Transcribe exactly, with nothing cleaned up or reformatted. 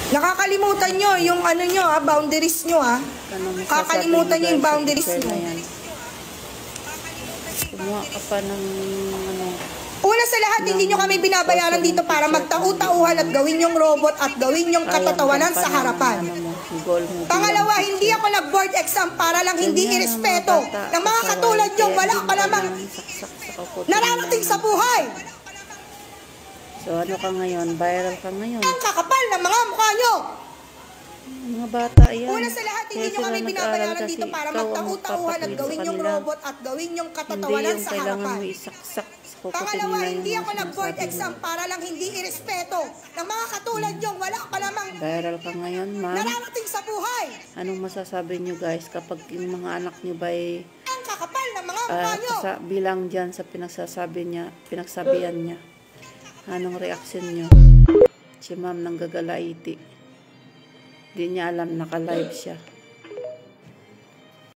Nakakalimutan nyo yung ano nyo ha, boundaries nyo ha. Kakalimutan nyo yung boundaries nyo. Kumuha ka pa ng ano. Una sa lahat, hindi nyo kami binabayaran dito para magtau-tauhan at gawin yung robot at gawin yung katatawanan sa harapan. Pangalawa, hindi ako nag-board exam para lang hindi irespeto ng mga katulad nyo. Wala ka namang nararating sa buhay. So ano ka ngayon? Viral ka ngayon. Ang kakapal ng mga mukha nyo. Mga bata yan. Una sa lahat, hindi nyo kami binabayaran dito para magtau-tauhan at gawin yung robot at gawin yung katatawanan sa harapan. Pangalawa, hindi ako nag-board exam para lang hindi irespeto ng mga katulad nyo. Wala ka namang viral ka ngayon, ma'am. nararating sa buhay. Anong masasabi nyo guys kapag yung mga anak nyo ba ay ang kakapal ng mga mukha nyo. Uh, sa, bilang dyan sa pinagsasabi niya, pinagsabihan niya. Anong reaksyon nyo? Si ma'am nang gagalaiti. Di niya alam naka-live siya.